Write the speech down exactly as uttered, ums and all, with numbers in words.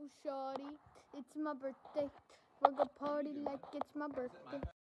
shawty, it's my birthday. We're gonna party like it's my birthday.